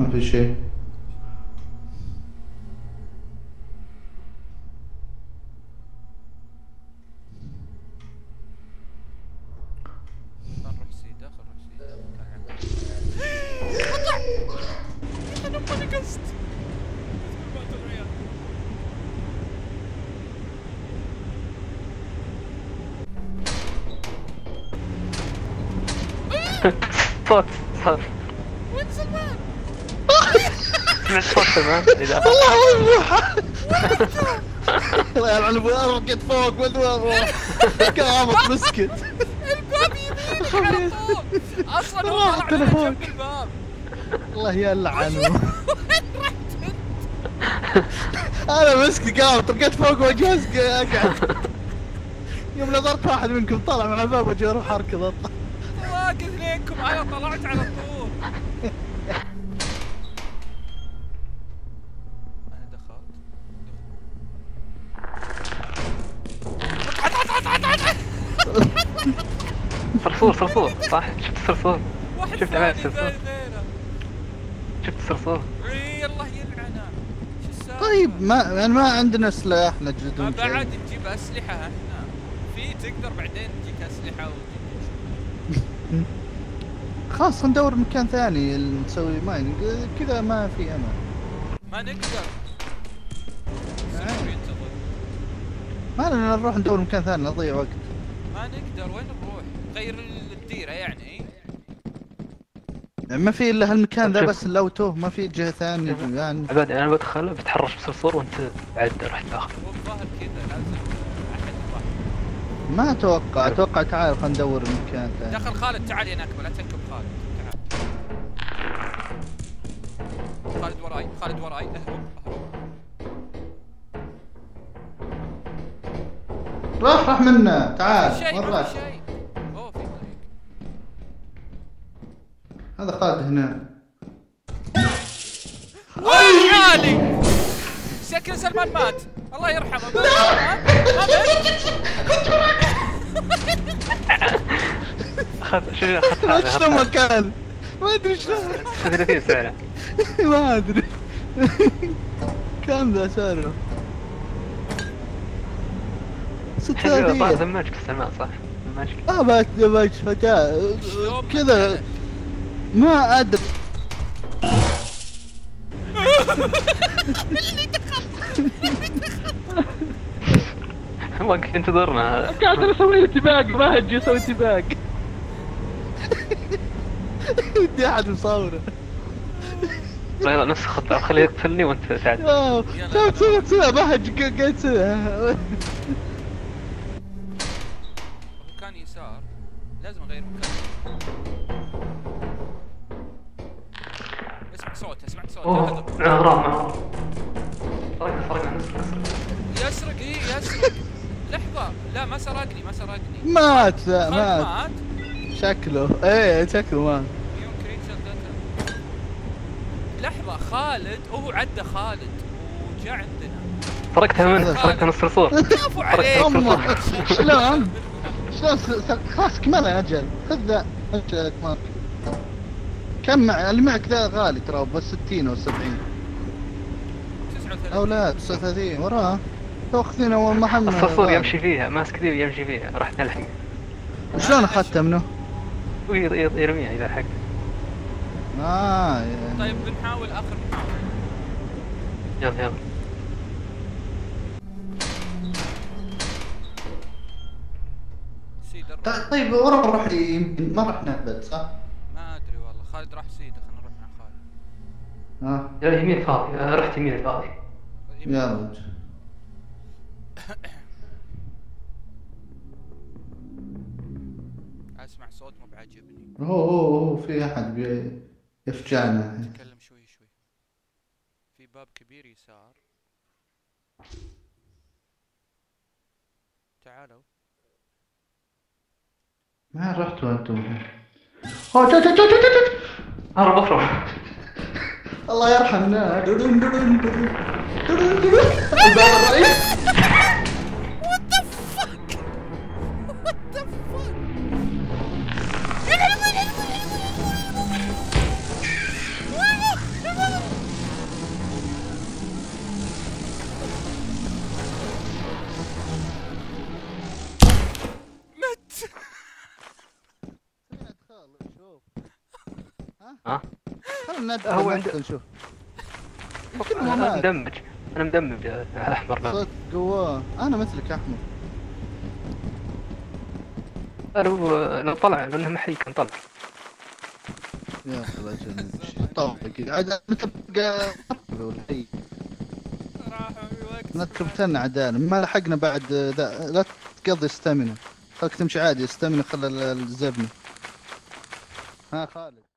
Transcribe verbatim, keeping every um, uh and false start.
ما في شيء. نروح سيدا خل نروح سيدا. اطلع! انا ماني قصد. صوت صوت وين سلمان؟ سمعت صوت سلمان؟ والله وين روحه؟ الله يلعن ابوي ارقد فوق وادور قامت مسكت. الباب يمين على طول. اصلا هو راح طلع من تلفونك. جنب الباب. الله يلعنه. وين رحت انت؟ انا مسكت قامت رقدت فوق وجهز اقعد. يوم نظرت واحد منكم طلع من الباب وجي اروح اركض اطلع. واقف لينكم انا طلعت على طول. انا دخلت. صرصور صرصور صح؟ شفت الصرصور؟ واحد شفت عمال ثاني الصرصور؟ بيننا. شفت الصرصور؟ اي الله يلعنه. شو السالفة؟ طيب ما يعني ما عندنا سلاح نجد ما من شيء. بعد نجيب اسلحه احنا. في تقدر بعدين تجيك اسلحه وتجيب. خلاص ندور مكان ثاني نسوي ماين كذا ما في امل. ما نقدر. سلمان ينتظر. ما لنا نروح ندور مكان ثاني نضيع وقت. ما نقدر وين نروح؟ غير الديره يعني. يعني ما في الا هالمكان ذا شوف. بس الاوتو ما في جهه ثانيه يعني. عباد انا بدخل بتحرش بصرصور وانت بعد رحت داخل. هو الظاهر كذا لازم احد يروح. ما اتوقع اتوقع تعال خلينا ندور مكان ثاني. دخل خالد تعال يا نكبه لا تنكب خالد تعال. خالد وراي خالد وراي اهرب اهرب. راح راح منا في تعال شيء وين ما راح؟ في شيء. اوه في طريق. هذا خالد هنا. وين عالي؟ شكل سلمان مات الله يرحمه. ما اخذت شو اخذت هذا؟ شلون مكان؟ ما ادري شلون. ثلاثين سعره. ما ادري. كم ذا سعره؟ حلو طال ستة ذماجك سلمان صح؟ ذماجك. ما باك باك فجأة شلون كذا مكانه؟ ما ادري. وقف ينتظرنا هذا. قاعد اسوي له سباق ما اجي اسوي سباق. ودي احد مصوره. يلا نفس الخطة خليه يقتلني وانت تعد. واو سويت سويت سويت ما حد قاعد يسويها. مكان يسار لازم اغير مكان. اسمع صوته سمعت صوته. اوه غرام غرام. سرقنا سرقنا نسرق نسرق. يسرق ايه يسرق. لحظة لا ما سرقني ما سرقني. مات لا خالد مات مات. شكله ايه شكله مات. يوم كريتشر داتا. لحظة خالد هو عدى خالد وجاء عندنا. سرقتها منه سرقتها من الصرصور. برافو عليك. امه شلون؟ شلون س- س- خلاص كمل يا اجل خذ ذا اجلك مارك. كم مع اللي معك ذا غالي ترى بس ستين او سبعين تسعة وثلاثين. او لا تسعة وثلاثين وراه تاخذين اول محمد. الصرصور يمشي فيها ماسك ذي يمشي فيها راح نلحق. شلون اخذته منه؟ ويرميها اذا حق. اه يعني. طيب بنحاول اخر محاولة. يلا يلا. سيدا ط- نروح. طيب ورا نروح يمكن ما راح نهبط صح؟ ما ادري والله خالد راح سيدا خلينا نروح مع خالد. اه يلا يمين فاضي أنا رحت يمين فاضي. يلا اسمع صوت مو بعاجبني. هو هو هو في احد بي- يفجعنا. تكلم شوي شوي. في باب كبير يسار. تعالوا. ما رحتوا انتم. اوه جا جا جا جا جا. هرب اهرب. الله يرحمنا. دودون دودون دودون. دودون دودون. الباب الرئيس. What the fuck? What the fuck? يا لهوي يا لهوي. وينه؟ ها؟ خلنا ندخل هو عند- ندخل نشوف. يمكن ما انا مات. مدمج انا مدمج يا احمر نعم. صوت قواه. انا مثلك احمد. لو لو طلع لانه محي كان طلع. يا رجل طبق عاد متى بقى ولا شيء. راحوا في وقت نتربتنا عدال ما لحقنا بعد ذا. لا تقضي استامنة. خلك تمشي عادي استامنة خلى الزبنة. ها خالد.